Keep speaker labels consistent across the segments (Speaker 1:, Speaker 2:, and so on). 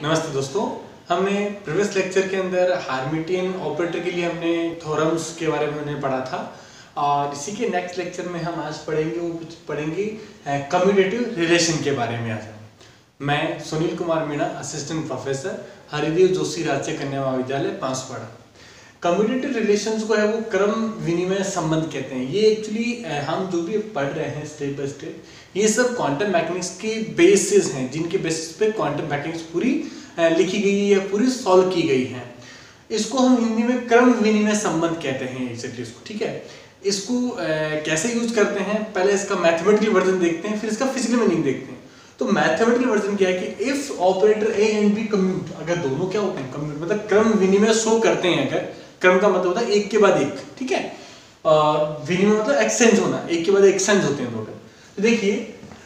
Speaker 1: नमस्ते दोस्तों। हमने प्रीवियस लेक्चर के अंदर हार्मिटियन ऑपरेटर के लिए हमने थ्योरम्स के बारे में हमने पढ़ा था और इसी के नेक्स्ट लेक्चर में हम आज पढ़ेंगे कम्यूटेटिव रिलेशन के बारे में। आज मैं सुनील कुमार मीणा, असिस्टेंट प्रोफेसर, हरिदेव जोशी राजकीय कन्या महाविद्यालय बांसवाड़ा। कम्यूटेटिव रिलेशंस को है वो क्रम विनिमय संबंध कहते हैं। ये एक्चुअली हम जो भी पढ़ रहे हैं स्टेप बाय स्टेप, ये सब क्वांटम मैकेनिक्स के बेसिस हैं, जिनके बेसिस पे क्वांटम मैकेनिक्स पूरी लिखी गई है या पूरी सॉल्व की गई है। इसको हम हिंदी में क्रम विनिमय संबंध कहते हैं एग्जैक्टली इसको। ठीक है, इसको कैसे यूज करते हैं, पहले इसका मैथमेटिकल वर्जन देखते हैं, फिर इसका फिजिकल मीनिंग देखते हैं। तो मैथमेटिकल वर्जन क्या है कि if operator A and B commute, अगर दोनों क्या होते हैं कम्यूट मतलब क्रम विनिमय शो करते हैं, अगर क्रम का मतलब होता है एक के बाद एक, ठीक है, और विनिमय मतलब एक्सचेंज होना, एक के बाद एक एक्सचेंज होते हैं दोनों। तो देखिए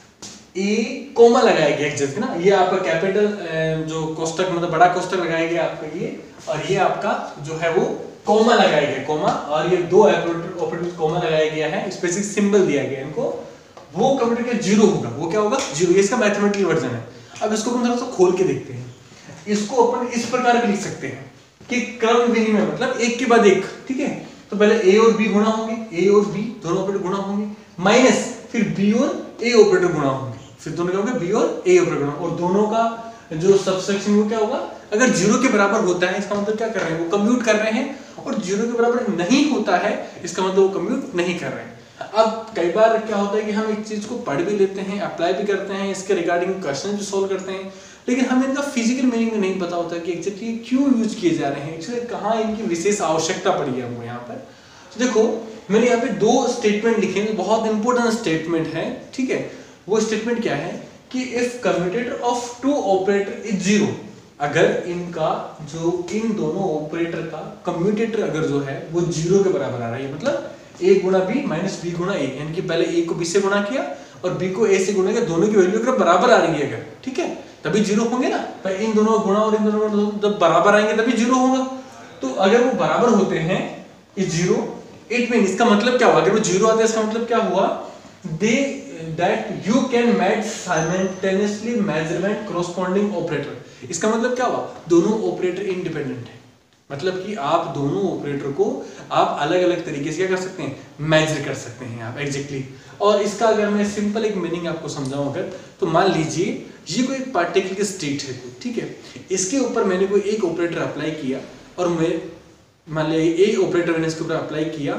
Speaker 1: ए कोमा लगाया गया एक्सचेंज ना, ये आपका कैपिटल जो कोष्टक मतलब बड़ा कोष्टक लगाया गया आपका ये, और ये आपका जो है वो कोमा लगाया गया कोमा, और ये दो ऑपरेटर कोमा लगाया गया है, स्पेसिफिक सिंबल दिया गया इनको। वो कंप्यूटर का जीरो होगा, वो क्या होगा जीरो, ये इसका मैथमेटिकल वर्जन है। अब इसको अपन थोड़ा सा खोल के देखते हैं। इसको अपन इस प्रकार भी लिख सकते हैं कि क्रम विनिमय मतलब एक के बाद एक, ठीक है। तो पहले ए और बी गुणा होंगे, ए और बी दोनों ऑपरेटर गुणा होंगे, माइनस फिर बी और ए ऑपरेटर गुणा होंगे, फिर दोनों क्या होंगे बी और ए ऑपरेटर गुणा, और दोनों का जो सबसेक्शन वो क्या होगा, अगर जीरो के बराबर होता है इसका मतलब क्या कर रहे हैं वो कंप्यूट कर रहे हैं, और जीरो के बराबर नहीं होता है इसका मतलब वो कंप्यूट नहीं कर रहे हैं। अब कई बार क्या होता है कि हम एक चीज को पढ़ भी लेते हैं, अप्लाई भी करते हैं, इसके रिगार्डिंग क्वेश्चन भी सोल्व करते हैं, लेकिन हमें इनका फिजिकल मीनिंग नहीं पता होता कि एग्जैक्टली क्यों यूज किए जा रहे हैं, एक्चुअली कहाँ इनकी विशेष आवश्यकता पड़ी है हमको यहाँ पर। तो देखो मैंने यहाँ पे दो स्टेटमेंट लिखे हैं, बहुत इंपॉर्टेंट स्टेटमेंट है, ठीक है। वो स्टेटमेंट क्या है कि if commutator of two operator is zero, अगर इनका जो इन दोनों ऑपरेटर का कम्यूटेटर अगर जो है वो जीरो के बराबर आ रहा है, मतलब a गुणा बी माइनस बी गुणा ए, यानी कि पहले a को b से गुणा किया और b को a से गुणा किया, दोनों की वैल्यू अगर बराबर आ रही है अगर, ठीक है, तभी जीरो होंगे ना। पर इन दोनों गुणा और इन दोनों जब बराबर आएंगे तभी जीरो होगा। तो अगर वो बराबर होते हैं इस जीरो, इट मीन इसका मतलब क्या हुआ, अगर वो जीरो आते हैं इसका मतलब क्या हुआ, they that you can match simultaneously measurement corresponding operator. इसका मतलब क्या हुआ, दोनों ऑपरेटर इंडिपेंडेंट है, मतलब कि आप दोनों ऑपरेटर को आप अलग अलग तरीके से क्या कर सकते हैं, मेजर कर सकते हैं आप एग्जैक्टली। और इसका अगर मैं सिंपल एक मीनिंग आपको समझाऊं अगर, तो मान लीजिए ये कोई एक पार्टिकुलर स्टेट है, ठीक है, इसके ऊपर मैंने कोई एक ऑपरेटर अप्लाई किया, और मैं मान लिया ए ऑपरेटर मैंने इसके ऊपर अप्लाई किया,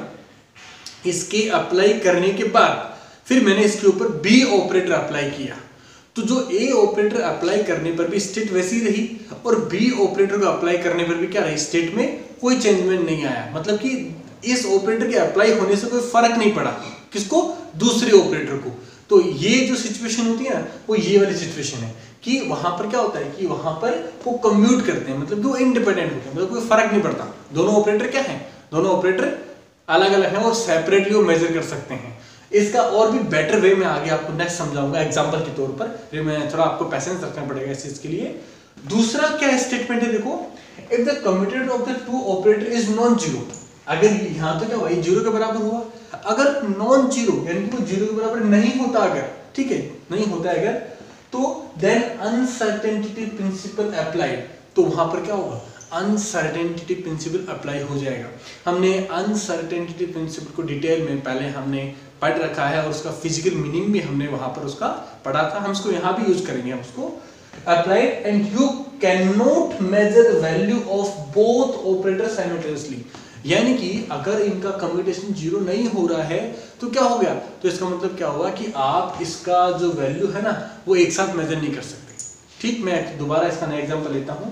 Speaker 1: इसके अप्लाई करने के बाद फिर मैंने इसके ऊपर बी ऑपरेटर अप्लाई किया, तो जो ए ऑपरेटर अप्लाई करने पर भी स्टेट वैसी रही, और बी ऑपरेटर को अप्लाई करने पर भी क्या रही, स्टेट में कोई चेंजमेंट नहीं आया, मतलब कि इस ऑपरेटर के अप्लाई होने से कोई फर्क नहीं पड़ा, किसको, दूसरे ऑपरेटर को। तो ये जो सिचुएशन होती है ना, वो ये वाली सिचुएशन है कि वहां पर क्या होता है कि वहां पर वो कम्यूट करते हैं, मतलब वो इंडिपेंडेंट होते हैं, मतलब कोई फर्क नहीं पड़ता। दोनों ऑपरेटर क्या है, दोनों ऑपरेटर अलग अलग है और सेपरेटली वो मेजर कर सकते हैं। इसका और भी बेटर वे में आगे आपको नेक्स्ट समझाऊंगा एग्जांपल के तौर पर, फिर मैं थोड़ा आपको पैसेंस रखना पड़ेगा इस चीज के लिए। दूसरा क्या स्टेटमेंट है, देखो if the commutator of the two operator is non zero, अगर यहां तो क्या हुआ, जीरो के बराबर हुआ, अगर नॉन जीरो यानी कि वो जीरो के बराबर नहीं होता अगर, ठीक है, नहीं होता अगर, तो देन अनसर्टेनिटी प्रिंसिपल अप्लाइड, तो वहां पर क्या होगा, अनसर्टेनिटी प्रिंसिपल अप्लाई हो जाएगा। हमने अनसर्टेनिटी प्रिंसिपल को डिटेल में पहले हमने पढ़ रखा है, और उसका फिजिकल मीनिंग भी हमने वहां पर उसका पढ़ा था, हम इसको यहाँ भी यूज करेंगे। हम उसको applied and you can not measure value of both operator simultaneously, यानी कि अगर इनका कम्यूटेशन जीरो नहीं हो रहा है तो क्या हो गया, तो इसका मतलब क्या होगा कि आप इसका जो वैल्यू है ना वो एक साथ मेजर नहीं कर सकते। ठीक, मैं दोबारा इसका नया एग्जांपल लेता हूं।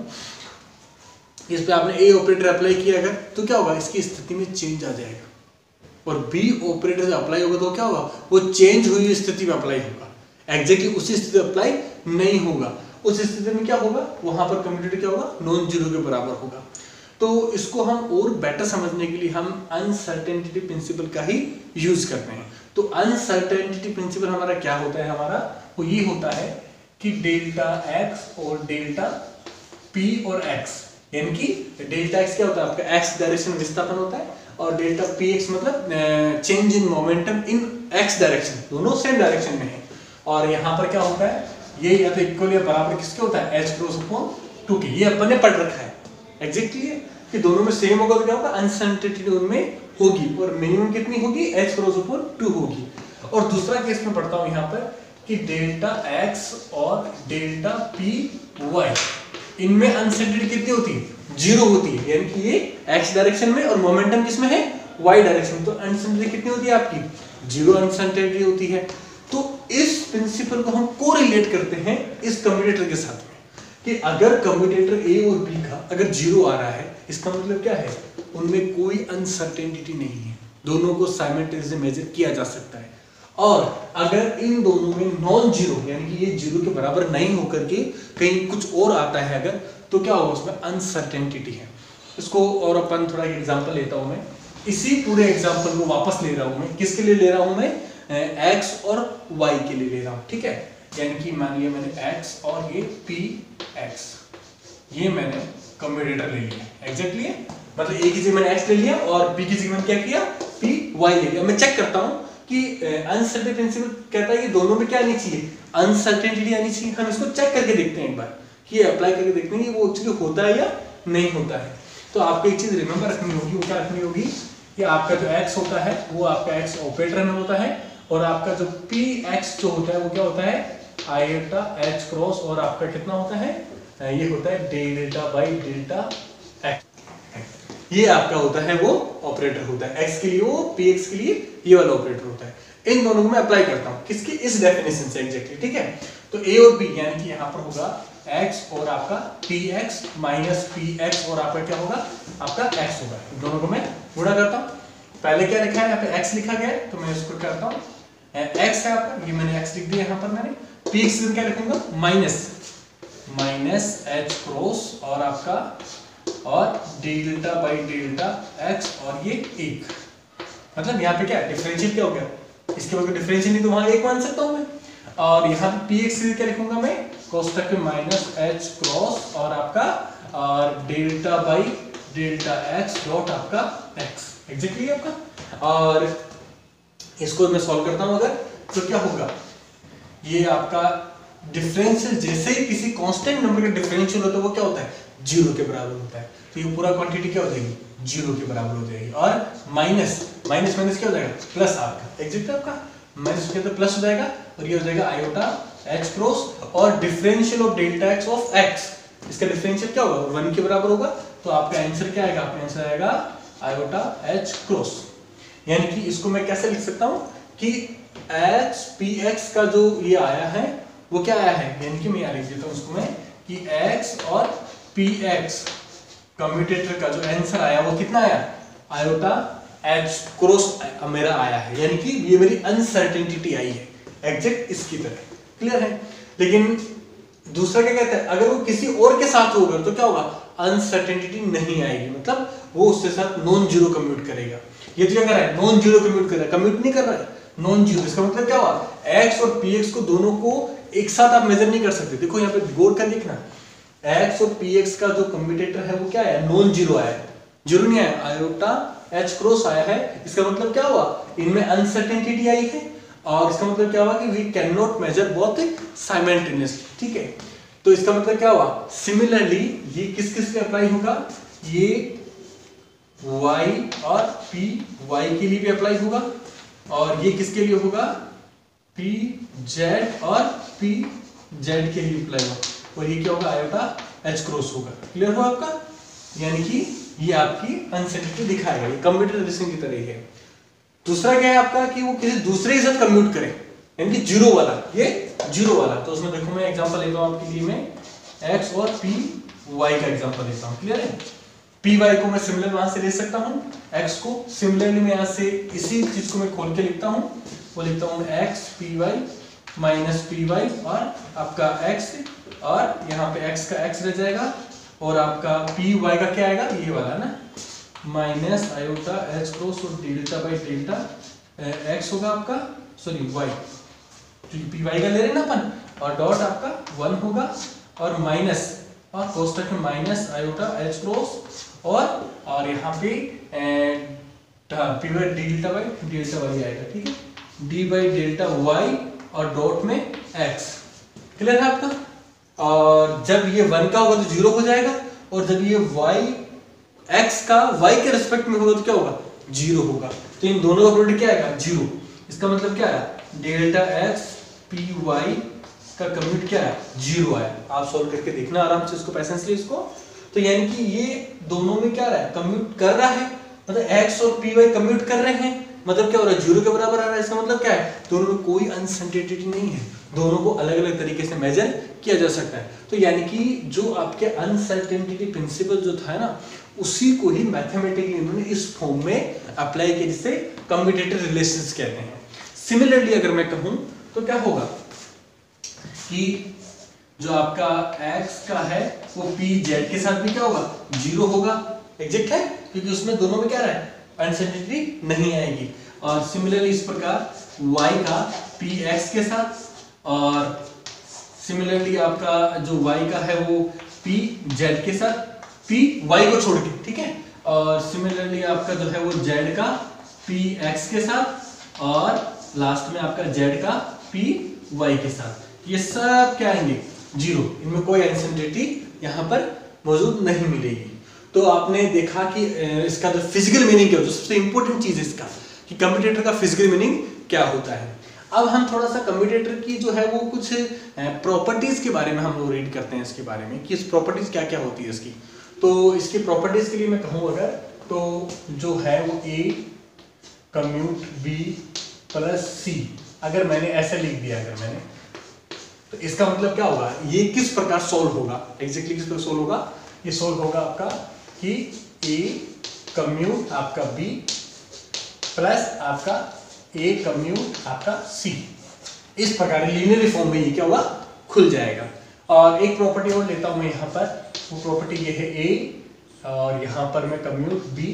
Speaker 1: इस पे आपने ए ऑपरेटर अप्लाई किया अगर, तो क्या होगा, इसकी स्थिति में चेंज आ जाएगा, और बी ऑपरेटर अप्लाई होगा तो क्या होगा, वो चेंज हुई स्थिति में अप्लाई होगा, एग्जैक्टली उसी स्थिति में अप्लाई नहीं होगा। उस स्थिति में क्या होगा, वहां पर कम्यूटेटर क्या होगा, नॉन जीरो के बराबर होगा। तो इसको हम और बेटर समझने के लिए हम अनसर्टेनिटी प्रिंसिपल का ही यूज करते हैं। तो अनसर्टेनिटी प्रिंसिपल हमारा क्या होता है, हमारा वो ये होता है कि डेल्टा एक्स और डेल्टा पी और एक्स, यानी कि डेल्टा एक्स क्या होता है, आपका एक्स डायरेक्शन विस्थापन होता है, और डेल्टा पी एक्स मतलब change in momentum in X direction, दोनों सेम डायरेक्शन में है। और यहाँ पर क्या होता है, ये या तो इक्वल या बराबर किसके होता है, एच क्रॉस अपॉन 2k, ये अपन ने पढ़ रखा है एग्जैक्टली कि दोनों में सेम होगा तो क्या होगा, अनसर्टेनिटी उनमें होगी और मिनिमम कितनी होगी, h क्रॉस ऊपर 2 होगी। और दूसरा केस में पढ़ता हूं यहाँ पर कि डेल्टा x और डेल्टा py इनमें अनसर्टेनिटी कितनी होती है, 0 होती है, यानी कि ये x डायरेक्शन में और मोमेंटम किसमें है, y डायरेक्शन, तो अनसर्टेनिटी कितनी होती है आपकी, 0 अनसर्टेनिटी होती है। तो इस प्रिंसिपल को हम कोरिलेट करते हैं इस कम्यूटेटर के साथ में कि अगर कम्यूटेटर A और B का अगर 0 आ रहा है, इसका मतलब क्या है, उनमें कोई अनसर्टेनिटी नहीं है, दोनों को साइमल्टेनियसली मेजर किया जा सकता है। और अगर इन दोनों में नॉन जीरो यानी कि ये 0 के बराबर नहीं होकर के कहीं कुछ और आता है अगर, तो क्या होगा, उसमें अनसर्टेनिटी है। इसको और अपन थोड़ा एग्जांपल लेता हूं मैं, इसी पूरे एग्जांपल को वापस ले रहा हूं मैं, किसके लिए ले रहा हूं मैं, x और y के लिए ले रहा हूं, ठीक है। यानी कि मान लिया मैंने x और ये px, ये मैंने कम्यूटेटर ले लिया एग्जैक्टली, मतलब एक ही जगह मैंने x ले लिया और p की जगह मैंने क्या किया, py ले लिया। मैं चेक करता हूं कि अनसर्टेनिटी प्रिंसिपल कहता है कि दोनों में क्या आनी चाहिए, अनसर्टेनिटी आनी चाहिए। हम इसको चेक करके देखते हैं एक बार कि अप्लाई करके देखते हैं कि वो एक्चुअली होता है या नहीं होता है। तो आपको एक चीज रिमेंबर रखनी होगी, वो क्या रखनी होगी कि आपका जो x होता है वो आपका x ऑपरेटर में होता है और आपका जो px जो होता है वो क्या होता है, आयोटा h क्रॉस और आपका कितना होता है, ये होता है डेल्टा बाई डेल्टा x, ये आपका होता है वो ऑपरेटर होता है, x के लिए वो px के लिए ये वाला ऑपरेटर होता है। इन दोनों को मैं अप्लाई करता हूं किसकी, इस डेफिनेशन से एग्जैक्टली, ठीक है। तो a और b यानी कि यहां पर होगा x और आपका px माइनस px और आपका क्या होगा, आपका x होगा। दोनों को मैं गुणा करता हूं, पहले क्या लिखा है यहाँ पे x लिखा गया है तो मैं इसको करता हूं, x है आपका, ये मैंने x लिख दिया यहाँ पर मैंने, px क्या लिखूंगा, माइनस h क्रॉस और आपका और डेल्टा बाई डेल्टा x और ये 1, मतलब यहाँ पे क्या डिफरेंशियल क्या हो गया, इसके बाद डिफरेंशियल नहीं तो वहां 1 मान सकता हूं मैं, और यहाँ पे px क्या लिखूंगा मैं, कोष्टक में माइनस h क्रॉस और आपका और delta by delta x dot आपका x एग्जैक्टली आपका। और इसको मैं सॉल्व करता हूं अगर, तो क्या होगा, ये आपका डिफरेंशियल जैसे ही किसी कांस्टेंट नंबर का डिफरेंशियल होता है वो क्या होता है, 0 के बराबर होता है, तो ये पूरा क्वांटिटी क्या हो जाएगी, 0 के बराबर हो जाएगी। और माइनस माइनस माइनस क्या हो जाएगा, प्लस आपका एग्जैक्ट आपका माइनस के अंदर प्लस हो जाएगा और ये हो जाएगा आयोटा h क्रॉस और differential of delta x of x, इसका डिफरेंशियल क्या होगा, 1 के बराबर होगा, तो आपका आंसर क्या आएगा, आपका आंसर आएगा आयोटा h क्रॉस। यानी कि इसको मैं कैसे लिख सकता हूं कि h px का जो ये आया है वो क्या आया है, यानी कि मैं यहाँ लिख देता हूं उसको मैं कि x और px कम्यूटेटर का जो आंसर आया वो कितना आया, आयोटा h क्रॉस मेरा आया है, यानी कि ये मेरी अनसर्टेनिटी आई है एग्जैक्ट इसकी तरह, क्लियर है। लेकिन दूसरा क्या कहता है, अगर वो किसी और के साथ होगा तो क्या होगा, अनसर्टेनिटी नहीं आएगी, मतलब वो उसके साथ नॉन जीरो कम्यूट करेगा। ये तो क्या कर रहा है, नॉन जीरो कम्यूट कर रहा है, कम्यूट नहीं कर रहा है, नॉन जीरो। इसका मतलब क्या हुआ, x और px को दोनों को एक साथ आप मेजर नहीं कर सकते। देखो यहाँ पे गौर कर लिखना, x और px का जो कम्यूटेटर है वो क्या है, नॉन जीरो आया है, जीरो नहीं आया, आयोटा h क्रॉस आया है। इसका मतलब क्या हुआ, इनमें अनसर्टेनिटी आई है और इसका मतलब क्या हुआ कि we can not measure both simultaneously, ठीक है। तो इसका मतलब क्या हुआ, सिमिलरली ये किस किस पे अप्लाई होगा, ये y और p y के लिए भी अप्लाई होगा और ये किसके लिए होगा, p z और p z के लिए अप्लाई होगा और ये क्या होगा, आयोटा h क्रॉस होगा। क्लियर हुआ आपका, यानी कि ये आपकी अनसर्टेनिटी दिखाएगा, ये कंप्यूटर रेसिंग की तरह ही है। दूसरा क्या है आपका कि वो किसी दूसरे के साथ कम्यूट करे, यानी कि जीरो वाला, ये जीरो वाला। तो उसमें देखो मैं एग्जांपल लेता हूं आपके लिए, मैं x और p y का एग्जांपल लेता हूं, क्लियर है। पी वाई को मैं सिमिलर वहां से ले सकता हूं, x को सिमिलरली मैं यहां से इसी चीज को मैं खोल के लिखता हूं, वो लिखता हूं x P Y minus P Y और आपका x और यहाँ पे x का x रह जाएगा और आपका पी वाई का क्या आएगा, ये वाला ना, माइनस आयोटा h क्रॉस और डेल्टा बाई डेल्टा x होगा आपका, सॉरी y, क्योंकि पी वाई का ले रहे ना अपन, और डॉट आपका 1 होगा और माइनस और कोष्टक में माइनस आयोटा h क्रॉस और यहाँ पे पी वाई डेल्टा वाई आएगा, ठीक है, d बाई डेल्टा y और डॉट में x। क्लियर है आपका, और जब ये 1 का होगा तो 0 हो जाएगा, और जब ये x का y के रिस्पेक्ट में होगा तो क्या होगा, 0 होगा। तो इन दोनों का प्रोडक्ट क्या आएगा, 0। इसका मतलब क्या है, डेल्टा x py का कम्यूट क्या है, 0 आया। आप सॉल्व करके देखना आराम से इसको, पैसेंसली इसको। तो यानी कि ये दोनों में क्या रहा है, कम्यूट कर रहा है, मतलब x और py कम्यूट कर रहे हैं, मतलब क्या हो रहा है, 0 के बराबर आ रहा है। इसका मतलब क्या है, दोनों में कोई अनसर्टेनिटी नहीं है, दोनों को अलग अलग तरीके से मेजर किया जा सकता है। तो यानी कि जो आपके अनसर्टेनिटी प्रिंसिपल जो था ना, उसी को ही मैथमेटिकली इन्होंने इस फॉर्म में अप्लाई किया, जिसे कम्यूटेटिव रिलेशंस कहते हैं। सिमिलरली अगर मैं कहूं तो क्या होगा कि जो आपका x का है वो pz के साथ भी क्या होगा, 0 होगा। एग्जैक्ट है, क्योंकि उसमें दोनों में क्या रहा है, अनसर्टेनिटी नहीं आएगी। और सिमिलरली इस प्रकार y का px के साथ, और सिमिलरली आपका जो y का है वो pz के साथ, p y को छोड़ के, ठीक है। और सिमिलरली आपका जो है वो z का px के साथ, और लास्ट में आपका z का py के साथ। ये सब क्या आएंगे, 0, इनमें कोई अनसर्टेनिटी यहाँ पर मौजूद नहीं मिलेगी। तो आपने देखा कि इसका जो फिजिकल मीनिंग क्या होता है, सबसे इंपॉर्टेंट चीज इसका कि कम्यूटेटर का फिजिकल मीनिंग क्या होता है। अब हम थोड़ा सा कम्यूटेटर की जो है वो कुछ प्रॉपर्टीज के बारे में हम लोग रीड करते हैं, इसके बारे में कि इस प्रॉपर्टीज क्या क्या होती है इसकी। तो इसकी प्रॉपर्टीज के लिए मैं कहूँ अगर, तो जो है वो a commute b plus c, अगर मैंने ऐसे लिख दिया, अगर मैंने, तो इसका मतलब क्या होगा, ये किस प्रकार सोल्व होगा, एग्जैक्टली किस प्रकार सोल्व होगा, ये सोल्व होगा आपका कि a कम्यूट आपका b प्लस आपका a कम्यूट आपका c, इस प्रकार लीनियर फॉर्म में ये क्या होगा, खुल जाएगा। और एक प्रॉपर्टी और लेता हूं मैं यहाँ पर, वो प्रॉपर्टी ये है a, और यहाँ पर मैं कम्यूट b,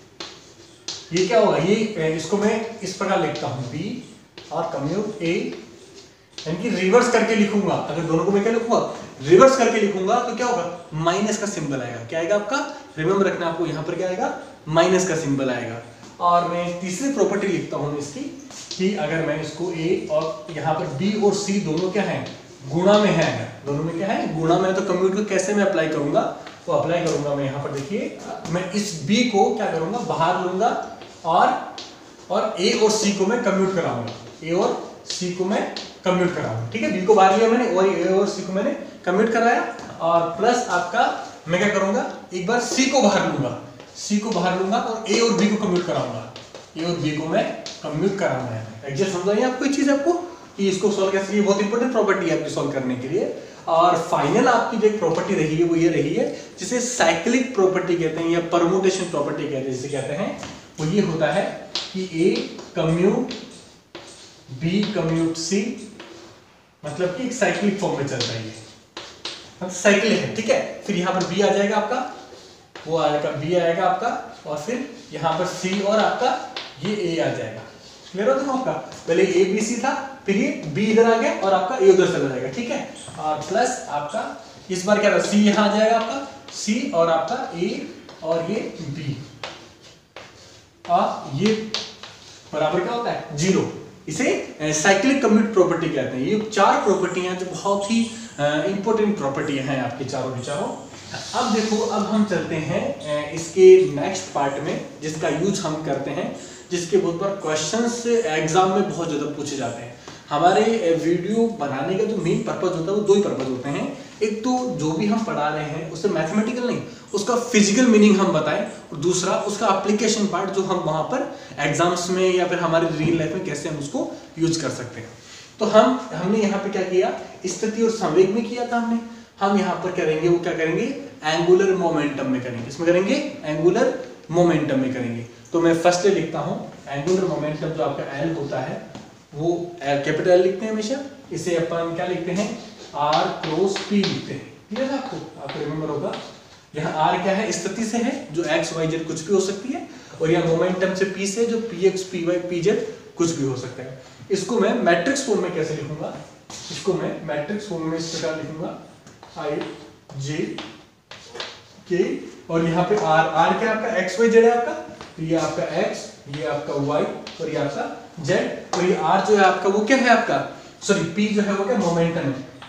Speaker 1: ये क्या होगा, ये इसको मैं इस प्रकार लिखता हूँ b और कम्यूट a, यानी कि रिवर्स करके लिखूंगा। अगर दोनों को मैं क्या लिखूंगा, रिवर्स करके लिखूंगा, तो क्या होगा, माइनस का सिंबल आएगा। क्या आएगा आपका, रिमेंबर रखना आपको, यहाँ पर क्या आएगा, माइनस का सिंबल आएगा। और मैं तीसरी प्रॉपर्टी लिखता हूँ इसकी कि अगर मैं इसको a और यहाँ पर b और c दोनों क्या है, गुणा में है, दोनों में क्या है, गुणा में है, तो कम्यूट को कैसे मैं अप्लाई करूंगा, तो अप्लाई करूंगा मैं यहाँ पर, देखिए मैं इस b को क्या करूंगा, बाहर लूंगा, और a और c को मैं कम्यूट कराऊंगा, a और c को मैं कम्यूट कराऊंगा, ठीक है। b को बाहर लिया मैंने, और a और c को मैंने कम्यूट कराया, और प्लस आपका मैं क्या करूंगा, एक बार c को बाहर लूंगा, और a और b को कम्यूट कराऊंगा, a और b को मैं कम्यूट कराऊंगा। एग्जैक्ट समझाइए आपको ये चीज आपको कि इसको सॉल्व कैसे, ये बहुत इंपॉर्टेंट प्रॉपर्टी है आपकी सॉल्व करने के लिए। और फाइनल आपकी जो एक प्रॉपर्टी रही है वो ये रही है, जिसे साइक्लिक प्रॉपर्टी कहते हैं या परमुटेशन प्रॉपर्टी कहते हैं, जिसे कहते हैं वो ये होता है कि a commute b commute c, मतलब कि एक साइक्लिक फॉर्म में चलता है, ये साइकिल है, ठीक है। फिर यहाँ पर b आ जाएगा आपका, वो आएगा b आएगा आपका, और फिर यहाँ पर c और आपका ये a आ जाएगा। क्लियर होता है आपका, पहले a b c था, फिर ये b इधर आ गया और आपका a उधर चला जाएगा, ठीक है। और प्लस आपका इस बार क्या रहा, c यहाँ आ जाएगा आपका, c और आपका a और ये b, और ये बराबर क्या होता है, 0। इसे साइक्लिक कम्यूट प्रॉपर्टी कहते हैं। ये चार प्रॉपर्टी हैं जो बहुत ही इंपॉर्टेंट प्रॉपर्टी हैं आपके चारों के चारों। अब देखो, अब हम चलते हैं इसके नेक्स्ट पार्ट में, जिसका यूज हम करते हैं, जिसके बहुत बार क्वेश्चंस एग्जाम में बहुत ज्यादा पूछे जाते हैं। हमारे वीडियो बनाने का जो मेन पर्पज होता है वो दो ही पर्पज होते हैं। एक तो जो भी हम पढ़ा रहे हैं उससे मैथमेटिकल नहीं, उसका फिजिकल मीनिंग हम बताएं, और दूसरा उसका एप्लीकेशन पार्ट जो हम वहां पर एग्जाम्स में या फिर हमारे रियल लाइफ में कैसे हम उसको यूज कर सकते हैं। तो हमने यहाँ पे क्या किया, स्थिति और संवेग में किया था हमने। हम यहाँ पर करेंगे, वो क्या करेंगे, एंगुलर मोमेंटम में करेंगे। इसमें करेंगे एंगुलर मोमेंटम में करेंगे। तो मैं फर्स्ट लिखता हूँ एंगुलर मोमेंटम, जो आपका एल होता है वो कैपिटल एल लिखते हैं हमेशा। इसे अपन क्या लिखते हैं, आर क्रॉस पी लिखते हैं। क्लियर है आपको रिमेंबर होगा। यहाँ आर क्या है, स्थिति से है, जो एक्स वाई जेड कुछ भी हो सकती है, और यहाँ मोमेंटम से पी से, जो P X P Y P Z कुछ भी हो सकता है। इसको मैं मैट्रिक्स फॉर्म में कैसे लिखूंगा, इसको मैं मैट्रिक्स फॉर्म में इस प्रकार लिखूंगा, आई जे के, और यहाँ पे आर, आर क्या आपका एक्स वाई जेड है आपका, तो ये आपका एक्स, ये आपका वाई, और ये आपका जेड, और ये आर जो है आपका वो क्या है आपका, सॉरी पी जो है वो क्या मोमेंटम है,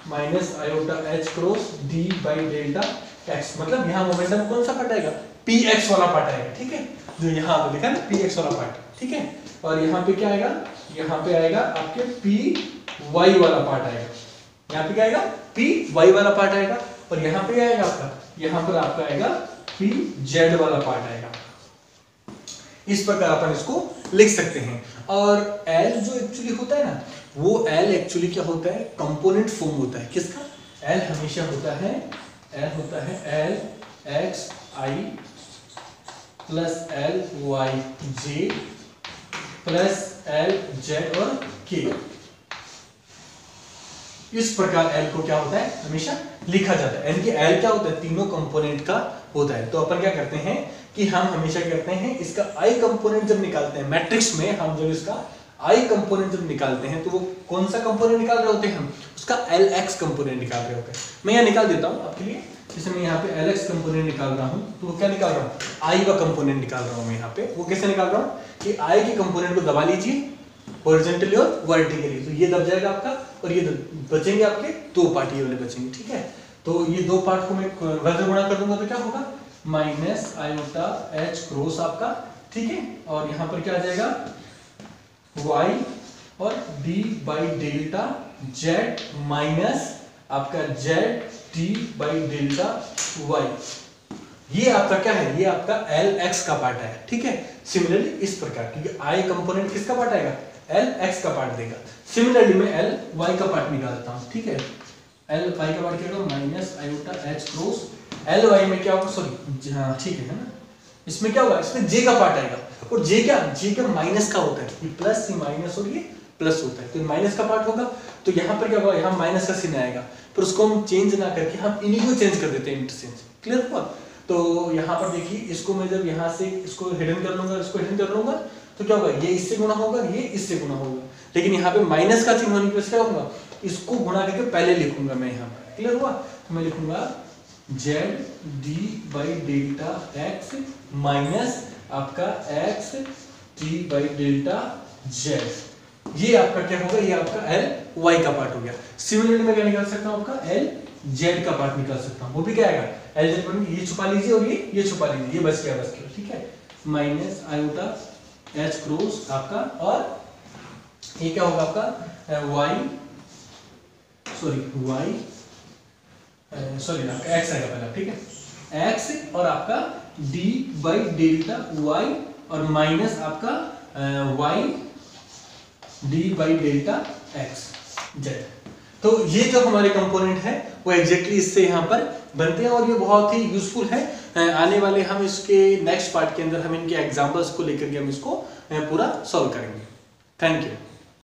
Speaker 1: minus iota H cross D by delta X, मतलब यहाँ मोमेंटम कौन सा पार्ट आएगा, पी एक्स वाला पार्ट आएगा, ठीक है, जो यहाँ पे लिखा है ना पी एक्स वाला पार्ट, ठीक है। और यहाँ पे क्या आएगा, यहाँ पे आएगा आपके पी वाई वाला पार्ट आएगा, यहाँ पे क्या आएगा, पी वाई वाला पार्ट आएगा, और यहाँ पे क्या आएगा आपका, यहाँ पर आपका आएगा पी जेड वाला पार्ट आएगा। इस प्रकार अपन इसको लिख सकते हैं। और एल जो एक्चुअली होता है ना, वो एल एक्चुअली क्या होता है, कंपोनेंट फॉर्म होता है किसका, एल हमेशा होता है, एल होता है L X I plus L Y J plus L Z और के। इस प्रकार एल को क्या होता है, हमेशा लिखा जाता है, यानी कि एल क्या होता है, तीनों कंपोनेंट का होता है। तो अपन क्या करते हैं कि हम हमेशा करते हैं इसका आई कंपोनेंट जब निकालते हैं मैट्रिक्स में, हम जब इसका आई कंपोनेंट जब निकालते हैं तो वो कौन सा कंपोनेंट निकाल रहे होते हैं, हम उसका एल एक्स कंपोनेंट निकाल रहे होते हैं। मैं यहाँ निकाल देता हूँ आपके लिए, जैसे मैं यहाँ पे एल एक्स कंपोनेंट निकाल रहा हूँ, तो वो क्या निकाल रहा हूँ, आई का कंपोनेंट निकाल रहा हूँ मैं यहाँ पे। वो कैसे निकाल रहा हूँ कि आई के कंपोनेंट को दबा लीजिए हॉरिजॉन्टली और वर्टिकली, तो ये दब जाएगा आपका, और ये बचेंगे आपके दो पार्ट, ये वाले बचेंगे, ठीक है। तो ये दो पार्ट को मैं वज्र गुणा कर दूंगा तो क्या होगा, माइनस आयोटा एच क्रॉस आपका, ठीक है, और यहाँ पर क्या आ जाएगा y और d by delta z minus आपका z t by delta y। ये आपका क्या है, ये आपका एल एक्स का पार्ट है, ठीक है। सिमिलरली इस प्रकार, क्योंकि आई कंपोनेंट किसका पार्ट आएगा, एल एक्स का पार्ट देगा। सिमिलरली मैं एल वाई का पार्ट निकालता हूँ, ठीक है। एल वाई का पार्ट क्या होगा, minus iota H cross L Y में क्या होगा, सॉरी हाँ ठीक है ना, इसमें क्या होगा, इसमें जे का पार्ट आएगा, और जे क्या माइनस का होता है, ये प्लस ये माइनस और ये प्लस होता है, तो माइनस का पार्ट होगा, तो यहाँ पर क्या होगा, यहाँ माइनस का चिन्ह आएगा, पर उसको हम चेंज ना करके हम इन्हीं को चेंज कर देते हैं, इंटरचेंज, क्लियर हुआ। तो यहाँ पर देखिए, इसको मैं जब यहाँ से इसको हिडन कर लूंगा, इसको हिडन कर लूंगा, तो क्या होगा, ये इससे गुणा होगा, ये इससे गुणा होगा, लेकिन यहाँ पे माइनस का चिन्ह होने की वजह से क्या होगा, इसको गुणा करके पहले लिखूंगा मैं यहाँ पर, क्लियर हुआ। तो मैं लिखूंगा Z D by delta X minus आपका X T by delta Z. ये आपका क्या होगा, ये आपका एल वाई का पार्ट हो गया। सिमिलरली मैं क्या निकाल सकता हूँ, आपका एल जेड का पार्ट निकाल सकता हूँ, वो भी क्या आएगा, एल जेड पार्ट, ये छुपा लीजिए और ये छुपा लीजिए, ये बच गया, ठीक है। माइनस आयोटा एच क्रॉस आपका, और ये क्या होगा आपका वाई, सॉरी आपका एक्स आएगा पहला, ठीक है, एक्स और आपका d बाई डेल्टा y और माइनस आपका y d by delta x z। तो ये जो हमारे कंपोनेंट है वो एग्जैक्टली इससे यहाँ पर बनते हैं, और ये बहुत ही यूजफुल है। आने वाले हम इसके नेक्स्ट पार्ट के अंदर हम इनके एग्जांपल्स को लेकर के हम इसको पूरा सॉल्व करेंगे। Thank you.